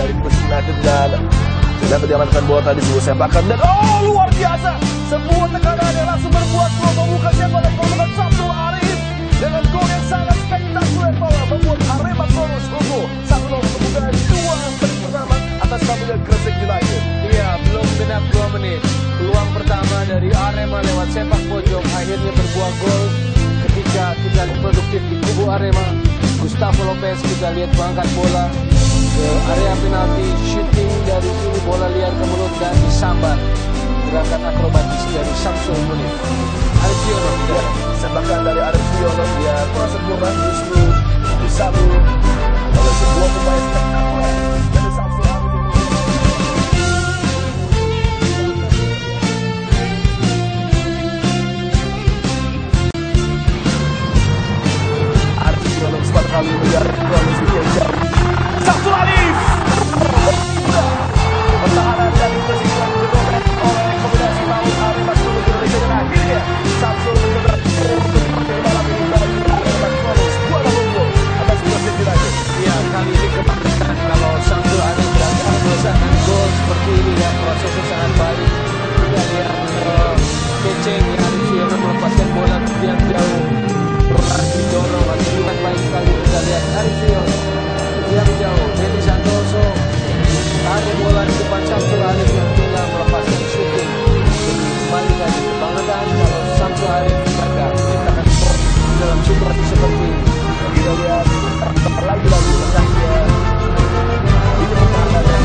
dari Persib United dan dapat diamankan bola tadi sebuah sepakan dan luar biasa sebuah tekanan yang langsung berbuat gol membuka cetak oleh Samsul Arif dengan gol yang sangat spektakuler membuat Arema Kronos unggul 1-0 kemudian 2 menit pertama atas tamunya Gresik United. Iya, belum genap 2 menit. Peluang pertama dari Arema lewat sepak pojok akhirnya berbuah gol ketika kita produktif di kubu Arema. Gustavo Lopez kita lihat mengangkat bola ke area penalti, shooting dari sini bola liar ke mulut dan disambar. Gerakan akrobatis dari Samsul Munir. Arif Yono sepakan dari Arif Yono, dia kurang sempurna justru disambut oleh sebuah pemain spektakuler dari Samsul Arif. Arif Yono sempat kali melihat Kronos yang jauh. Samsul Arif pertahanan dari Persib United oleh kombinasi laut Arema Seluruh Indonesia dan akhirnya Samsul mencetak malam ini bagi Arema Kronos 2-0 atas Persib United. Ya, kali ini kebanggaan kalau Samsul Arif gagal melesatkan gol seperti ini dan prosesnya sangat baik. Kita lihat keceng Arif Yono melepaskan bola yang jauh. Bola didorong dengan baik sekali. Kita lihat Arif Yono yang jauh. Dedi Santoso ada bola di depan Samsul Arif yang tinggal melepaskan shooting. Kembali tadi kebanggaan kalau Samsul Arif gagal menciptakan gol dalam situasi seperti ini. Kita lihat lagi-lagi tengahnya ini pertahanan yang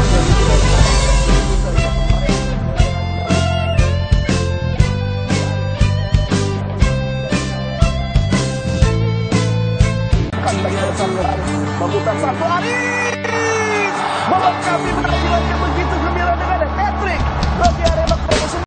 memutar Samsul Arif melengkapi